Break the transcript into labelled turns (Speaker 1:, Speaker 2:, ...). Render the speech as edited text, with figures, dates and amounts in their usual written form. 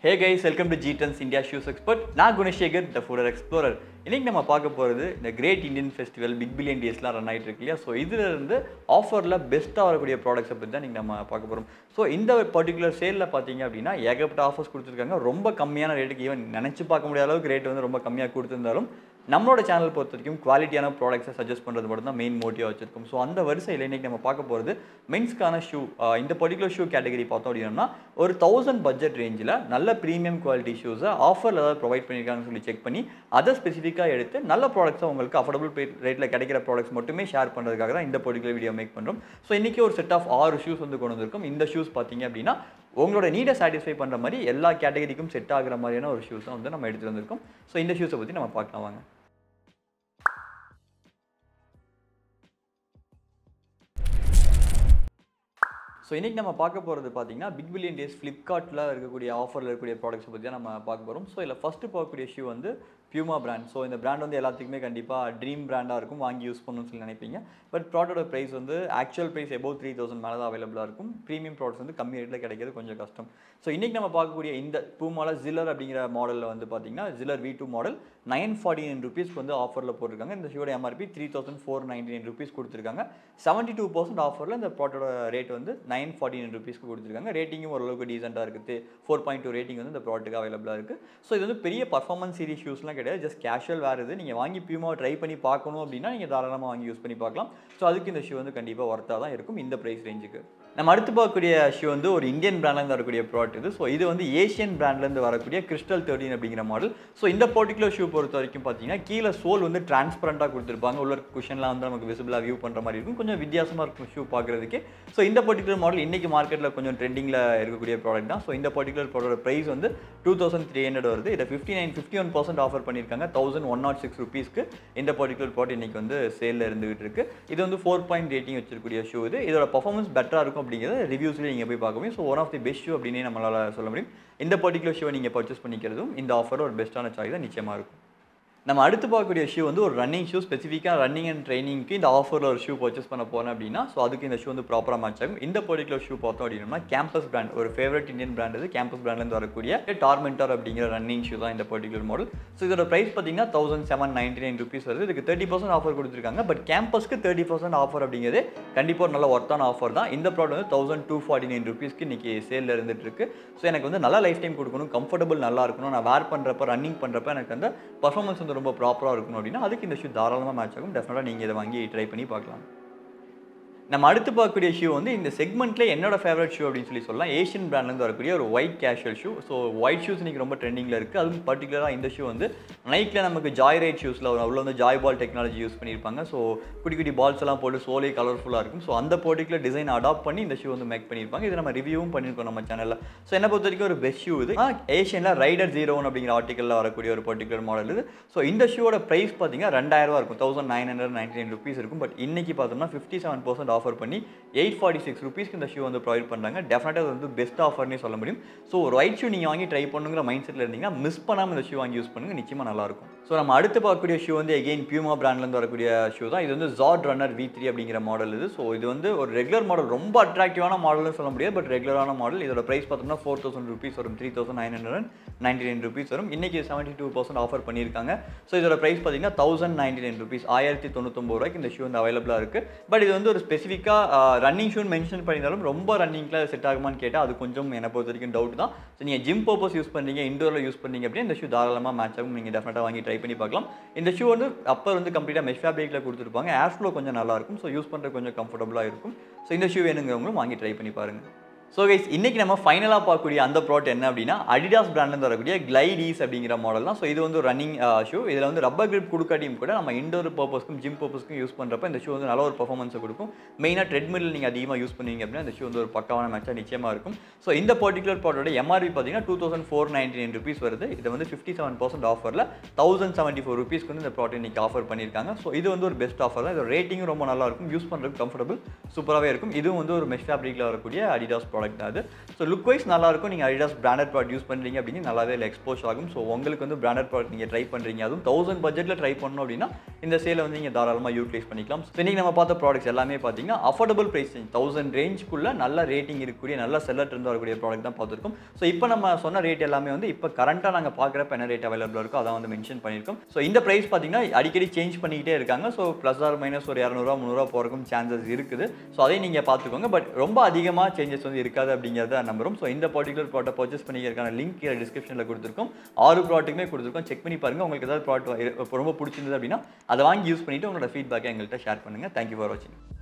Speaker 1: Hey guys, welcome to G10's India Shoes Expert. நான் Gunasekar the Fooder Explorer. இன்னைக்கு நம்ம பார்க்க போறது இந்த Great Indian Festival Big Billion Daysலாம் ரன் ஆயிட்டு இருக்கு இல்லையா? சோ இதுல இருந்து ஆஃபர்ல பெஸ்ட்டா வரக்கூடிய ப்ராடக்ட்ஸ் பத்தி தான் நம்ம பார்க்க போறோம். சோ இந்த பர்టిక్యులர் சேல்ல பாத்தீங்க அப்படினா ஏகப்பட்ட ஆஃபர்ஸ் கொடுத்திருக்காங்க. ரொம்ப கம்மியான ரேட்டுக்கு ஈவன் நினைச்சு பார்க்க முடியாத அளவுக்கு ரேட் வந்து ரொம்ப கம்மியா கொடுத்திருந்தாலும் நம்மளோட சேனல் பொறுத்தவரைக்கும் குவாலிட்டியான ப்ராடக்ட்ஸை சஜஸ்ட் பண்ணுறது மட்டும் தான் மெயின் மோட்டிவாக வச்சிருக்கோம். ஸோ அந்த வரிசையில் இன்றைக்கி நம்ம பார்க்க போகிறது மென்ஸ்க்கான ஷூ. இந்த பர்டிகுலர் ஷூ கேட்டகரி பார்த்தோம் அப்படின்னா ஒரு 1000 பட்ஜெட் ரேஞ்சில் நல்ல ப்ரீமியம் குவாலிட்டி ஷூஸை ஆஃபரில் ஏதாவது ப்ரொவைட் பண்ணியிருக்காங்கன்னு சொல்லி செக் பண்ணி அதை ஸ்பெசிஃபிக்காக எடுத்து நல்ல ப்ராடக்ட்ஸை உங்களுக்கு அஃபோர்டபுள் ரேட்டில் கிடைக்கிற ப்ராடக்ட்ஸ் மட்டுமே ஷேர் பண்ணுறதுக்காக தான் இந்த பர்டிகுலர் வீடியோ மேக் பண்ணுறோம். ஸோ இன்றைக்கி ஒரு செட் ஆஃப் 6 ஷூஸ் வந்து கொண்டு வந்திருக்கும். இந்த ஷூஸ் பார்த்தீங்க அப்படின்னா உங்களோட நீடை சாட்டிஸ்ஃபை பண்ணுற மாதிரி எல்லா கேட்டகரிக்கும் செட் ஆகிற மாதிரியான ஒரு ஷூஸை வந்து நம்ம எடுத்துகிட்டு வந்திருக்கோம். ஸோ இந்த ஷூஸை பற்றி நம்ம பார்க்கலாம் வாங்க. ஸோ இன்றைக்கி நம்ம பார்க்க போகிறது பார்த்தீங்கன்னா பிக் பில்லியன் டேஸ் ஃப்ளிப்கார்ட்டில் இருக்கக்கூடிய ஆஃபரில் இருக்கக்கூடிய ப்ராடக்ட்ஸ் பற்றி தான் நம்ம பார்க்க போகிறோம். ஸோ இதில் ஃபஸ்ட்டு பார்க்கக்கூடிய ஷூ வந்து பியூமா பிராண்ட். ஸோ இந்த பிராண்ட் வந்து எல்லாத்துக்குமே கண்டிப்பாக ட்ரீம் பிராண்டாக இருக்கும், வாங்கி யூஸ் பண்ணணும்னு சொல்லி நினைப்பீங்க. பட் ப்ராடக்டோட ப்ரைஸ் வந்து ஆக்சுவல் ப்ரைஸ் எபோவ் 3000 மேலே தான் அவைலபிளாக இருக்கும். ப்ரீமியம் ப்ராடக்ட்ஸ் வந்து கம்மி ரேட்டில் கிடைக்கிறது கொஞ்சம் கஷ்டம். ஸோ இன்றைக்கி நம்ம பார்க்கக்கூடிய இந்த பூமாவில் ஜில்லர் அப்படிங்கிற மாடலில் வந்து பார்த்தீங்கன்னா ஜில்லர் V2 மாடல் 949 ருபீஸ்க்கு வந்து ஆஃபரில் போட்டிருக்காங்க. இந்த ஷூவோட MRP 3499 ருபீஸ் கொடுத்துருக்காங்க. 72% ஆஃபரில் இந்த ப்ராடக்டோட ரேட் வந்து 949 ருபீஸ்க்கு கொடுத்துருக்காங்க. ரேட்டிங்கும் ஓரளவுக்கு டீசெண்டாக இருக்குது. 4.2 ரேட்டிங் வந்து இந்த ப்ராடக்ட்டுக்கு அவைலபிளாக இருக்குது. ஸோ இது வந்து பெரிய பர்ஃபார்மன்ஸ் சீரிஸ் ஷூஸ்லாம் கிடையாது, ஜஸ்ட் கேஷுவல் வேறு. இது நீங்கள் வாங்கி பியூமாவை ட்ரை பண்ணி பார்க்கணும் அப்படின்னா நீங்கள் தாராளமாக வாங்கி யூஸ் பண்ணி பார்க்கலாம். ஸோ அதுக்கு இந்த ஷூ வந்து கண்டிப்பாக ஒர்த்தாக தான் இருக்கும் இந்த ப்ரைஸ் ரேஞ்சுக்கு. நம்ம அடுத்து பார்க்கக்கூடிய ஷூ வந்து ஒரு இந்தியன் பிராண்ட்லேருந்து வரக்கூடிய ப்ராடக்ட் இது. ஸோ இது வந்து ஏஷியன் பிராண்ட்லேருந்து வரக்கூடிய கிறிஸ்டல் 13 அப்படிங்கிற மாடல். ஸோ இந்த பர்டிகுலர் ஷூ பொறுத்த வரைக்கும் பார்த்தீங்கன்னா கீழே சோல் வந்து டிரான்ஸ்பரண்டாக கொடுத்துருப்பாங்க. உள்ள குஷன்லாம் வந்து நமக்கு விசிபிளாக வியூ பண்ணுற மாதிரி இருக்கும். கொஞ்சம் வித்தியாசமாக இருக்கும் ஷூ பார்க்குறதுக்கு. ஸோ இந்த பர்டிகுலர் மாடல் இன்றைக்கி மார்க்கெட்டில் கொஞ்சம் ட்ரெண்டிங்கில் இருக்கக்கூடிய ப்ராடக்ட் தான். ஸோ இந்த பர்டிகுலர் ப்ராடக்ட் ப்ரைஸ் வந்து 2300 வருது. இதை 51% ஆஃபர் பண்ணியிருக்காங்க 1106 ருபீஸ்க்கு. இந்த பர்டிகுலர் ப்ராடக்ட் இன்றைக்கி வந்து சேலில் இருந்துகிட்டு இருக்குது. இது வந்து 4 ரேட்டிங் வச்சிருக்கக்கூடிய ஷூ. இது இதோட பர்ஃபார்மன்ஸ் பெட்டராக இருக்கும் அப்படிங்கிறது ரிவ்யூஸ்லேயே நீங்கள் போய் பார்க்க முடியும். So one of the best shoe அப்படின்னே நம்மளால் சொல்ல முடியும். இந்த பர்டிகுலர் ஷூவை நீங்கள் பர்ச்சேஸ் பண்ணிக்கிறதும் இந்த ஆஃபர் ஒரு பெஸ்ட்டான சாய்ஸ் தான் நிச்சயமாக இருக்கும். நம்ம அடுத்து பார்க்கக்கூடிய ஷூ வந்து ஒரு ரன்னிங் ஷூ. ஸ்பெசிஃபிக்காக ரன்னிங் அண்ட் ட்ரைனிங்க்கு இந்த ஆஃபரில் ஒரு ஷூ பர்ச்சேஸ் பண்ண போகிறேன் அப்படின்னா ஸோ அதுக்கு இந்த ஷூ வந்து ப்ராப்பராக மேட்ச் ஆகும். இந்த பர்டிகுலர் ஷூ பார்த்தோம் அப்படின்னா கேம்பஸ் பிராண்ட், ஒரு ஃபேவரட் இந்தியன் பிராண்ட் இது. கேம்பஸ் பிராண்ட்லேருந்து வரக்கூடிய டார்மெண்டர் அப்படிங்கிற ரன்னிங் ஷூ தான் இந்த பர்டிகுலர் மாடல். ஸோ இதோட ப்ரைஸ் பார்த்தீங்கன்னா 1799 ருபீஸ் வருது. இதுக்கு 30% ஆஃபர் கொடுத்துருக்காங்க. பட் கேம்பஸ்க்கு 30% ஆஃபர் அப்படிங்கிறது கண்டிப்பாக ஒரு நல்ல ஒர்த்தான ஆஃபர் தான். இந்த ப்ராடக்ட் வந்து 1249 ருபீஸ்க்கு இன்றைக்கி சேலில் இருந்துட்டு இருக்கு. ஸோ எனக்கு வந்து நல்லா லைஃப் டைம் கொடுக்கணும், கம்ஃபர்டபுள் நல்லா இருக்கணும், நான் வேர் பண்ணுறப்ப ரன்னிங் பண்ணுறப்ப எனக்கு அந்த பர்ஃபார்மன்ஸ் வந்து ரொம்ப ப்ராப்பராக இருக்கும் அப்படின்னா அதுக்கு இந்த ஷூ தாராளமாக மேட்ச் ஆகும். டெஃபினட்டாக நீங்கள் இதை வாங்கி ட்ரை பண்ணி பார்க்கலாம். நம்ம அடுத்து பார்க்கக்கூடிய ஷூ வந்து இந்த செக்மெண்ட்டில் என்னோட ஃபேவரட் ஷூ அப்படின்னு சொல்லலாம். ஏஷியன் பிராண்ட்லேருந்து வரக்கூடிய ஒரு white casual shoe. So white shoes இன்றைக்கி ரொம்ப ட்ரெண்டிங்கில் இருக்குது. அதுவும் பர்டிகுலராக இந்த ஷூ வந்து நைக்கில் நமக்கு ஜாய் ரைட் ஷூஸில் அவ்வளோ வந்து ஜாய் பால் டெக்னாலஜி யூஸ் பண்ணியிருப்பாங்க. ஸோ குட்டி குட்டி பால்ஸ் எல்லாம் போட்டு சோலே கலர்ஃபுல்லாக இருக்கும். ஸோ அந்த பர்டிகுலர் டிசைன் அடாப்ட் பண்ணி இந்த ஷூ வந்து மேக் பண்ணியிருப்பாங்க. இது நம்ம ரிவ்யூவும் பண்ணியிருக்கோம் நம்ம சேனலில். ஸோ என்னை பொறுத்த வரைக்கும் ஒரு பெஸ்ட் ஷூ இது. ஏஷியனில் ரைடர் 01 அப்படிங்கிற ஆர்டிக்கலில் வரக்கூடிய ஒரு பர்டிகுலர் மாடல் இது. ஸோ இந்த ஷூவோட ப்ரைஸ் பார்த்தீங்கன்னா 2000 இருக்கும், 1999 ருபீஸ் இருக்கும். பட் இன்னைக்கு பார்த்தோம்னா 57% ஆஃபர் பண்ணி 846 ருபீஸ்க்கு இந்த ஷூ வந்து ப்ரொவைட் பண்ணுறாங்க. டெஃபினட்டாக அது வந்து பெஸ்ட் ஆஃபர்னே சொல்ல முடியும். ஸோ ஒரு ஒயிட் ஷூ நீங்கள் வாங்கி ட்ரை பண்ணுங்கிற மைண்ட் செட்டில் இருந்தீங்கன்னா மிஸ் பண்ணாமல் இந்த ஷூ வாங்கி யூஸ் பண்ணுங்கள், நிச்சயமாக நல்லாயிருக்கும். ஸோ நம்ம அடுத்து பார்க்கக்கூடிய ஷூ வந்து எகெயின் பியூமா பிராண்ட்லேருந்து வரக்கூடிய ஷூ தான். இது வந்து ஜார்ட் ரன்னர் V3 அப்படிங்கிற மாடல் இது. ஸோ இது வந்து ஒரு ரெகுலர் மாடல், ரொம்ப அட்ராக்டிவான மாடல்னு சொல்ல முடியாது, பட் ரெகுலரான மாடல். இதோட ப்ரைஸ் பார்த்தோம்னா 4000 ருபீஸ் வரும், 3999 ருபீஸ் வரும். இன்றைக்கி 72% ஆஃபர் பண்ணியிருக்காங்க. ஸோ இதோட ப்ரைஸ் பார்த்தீங்கன்னா 1099 ருபீஸ், 1099 ரூபாய்க்கு இந்த ஷூ வந்து அவைலபிளாக இருக்குது. பட் இது வந்து ஒரு ஸ்பெசிஃபிக்காக ரன்னிங் ஷூன்னு மென்ஷன் பண்ணியிருந்தாலும் ரொம்ப ரன்னிங்கில் செட் ஆகுமான்னு கேட்டால் அது கொஞ்சம் என்னை பொறுத்த வரைக்கும் டவுட் தான். ஸோ நீங்கள் ஜிம் பர்பஸ் யூஸ் பண்ணுறீங்க, இண்டோரில் யூஸ் பண்ணீங்க அப்படின்னா இந்த ஷூ தாராளமாக மேட்ச் ஆகும். நீங்கள் டெஃபினட்டாக வாங்கி ட்ரை பண்ணி பார்க்கலாம். இந்த ஷூ வந்து அப்பர் வந்து கம்ப்ளீட்டாக மெஷ் ஃபேப்ரிக்கில் கொடுத்துருப்பாங்க. ஏர் ஃப்ளோ கொஞ்சம் நல்லாயிருக்கும். ஸோ யூஸ் பண்ணுறது கொஞ்சம் கம்ஃபர்டபுளாக இருக்கும். ஸோ இந்த ஷூ வேணுங்கிறவங்களும் வாங்கி ட்ரை பண்ணி பாருங்கள். ஸோ கைஸ் இன்றைக்கி நம்ம ஃபைனலாக பார்க்கக்கூடிய அந்த ப்ராடக்ட் என்ன அப்படின்னா அடிடாஸ் பிராண்ட்லேருந்து வரக்கூடிய கிளைட் ஈஸ் அப்படிங்கிற மாடல் தான். ஸோ இது வந்து ஒரு ரன்னிங் ஷூ. இதில் வந்து ரப்பர் கிரிப் கொடுக்காட்டியும் கூட நம்ம இண்டோர் பர்பஸ்க்கும் ஜிம் பர்பஸ்க்கும் யூஸ் பண்ணுறப்ப இந்த ஷூ வந்து நல்ல ஒரு பர்ஃபார்மன்ஸை கொடுக்கும். மெயினாக ட்ரெட்மில் நீங்கள் அதிகமாக யூஸ் பண்ணுவீங்க அப்படின்னா இந்த ஷூ வந்து ஒரு பக்காவான மேட்சாக நிச்சயமாக இருக்கும். ஸோ இந்த பர்டிகுலர் ப்ராடக்டோட MRP பார்த்தீங்கன்னா 2499 ருபீஸ் வருது. இது வந்து 57% ஆஃபரில் 1074 ருபீஸ்க்கு வந்து இந்த ப்ராடக்ட் இன்றைக்கி ஆஃபர் பண்ணியிருக்காங்க. ஸோ இது வந்து ஒரு பெஸ்ட் ஆஃபர் தான். இதோட ரேட்டிங்கும் ரொம்ப நல்லா இருக்கும், யூஸ் பண்ணுறதுக்கு கம்ஃபர்டபுள் சூப்பராகவே இருக்கும். இதுவும் வந்து ஒரு மெஷ் ஃபேப்ரிக்கில் வரக்கூடிய அடிடாஸ் ப்ராடக்ட் தான் அது. ஸோ லுக் வைஸ் நல்லாயிருக்கும். நீங்கள் அடிடாஸ் பிராண்டட் ப்ராடக்ட் யூஸ் பண்ணுறீங்க அப்படின்னு நல்லாவே இல்லை எக்ஸ்போஸ் ஆகும். ஸோ உங்களுக்கு வந்து பிராண்டட் ப்ராடக்ட் நீங்கள் ட்ரை பண்ணுறீங்க, அதுவும் 1000 பட்ஜெட்டில் ட்ரை பண்ணணும் அப்படின்னா இந்த சேலை வந்து நீங்கள் தாராளமாக யூட்டிலைஸ் பண்ணிக்கலாம். ஸோ இன்றைக்கி நம்ம பார்த்த ப்ராடக்ட்ஸ் எல்லாமே பார்த்தீங்கன்னா அஃபோர்டபுள் ப்ரைஸ் ரேஞ்ச் 1000 ரேஞ்சுக்குள்ள நல்ல ரேட்டிங் இருக்கக்கூடிய நல்ல செல்லர் இருந்து வரக்கூடிய ப்ராடக்ட் தான் பார்த்துருக்கோம். ஸோ இப்போ நம்ம சொன்ன ரேட் எல்லாமே வந்து இப்போ கரண்ட்டாக நாங்கள் பார்க்குறப்ப என்ன ரேட் அவைலபிளாக இருக்கோ அதான் வந்து மென்ஷன் பண்ணியிருக்கோம். ஸோ இந்த ப்ரைஸ் பார்த்தீங்கன்னா அடிக்கடி சேஞ்ச் பண்ணிக்கிட்டே இருக்காங்க. ஸோ ப்ளஸ் ஆர் மைனஸ் ஒரு 200 300 போகிறக்கும் சான்சஸ் இருக்குது. ஸோ அதையும் நீங்கள் பார்த்துக்கோங்க. பட் ரொம்ப அதிகமாக சேஞ்சஸ் வந்து இருக்காது அப்படிங்கிறத நம்புறோம். ஸோ இந்த பர்டிகுலர் ப்ராடக்ட் பர்ச்சேஸ் பண்ணிக்கிறதுக்கான லிங்க் கீழே டிஸ்கிரிப்ஷனில் கொடுத்துருக்கோம். 6 ப்ராடக்ட்டுமே கொடுத்துருக்கோம். செக் பண்ணி பாருங்கள். உங்களுக்கு ஏதாவது ப்ராடக்ட் ரொம்ப பிடிச்சிருந்தது அப்படின்னா அதை வாங்கி யூஸ் பண்ணிவிட்டு உங்களோட ஃபீட்பேக்கை எங்கள்கிட்ட ஷேர் பண்ணுங்கள். தேங்க்யூ ஃபார் வாட்சிங்.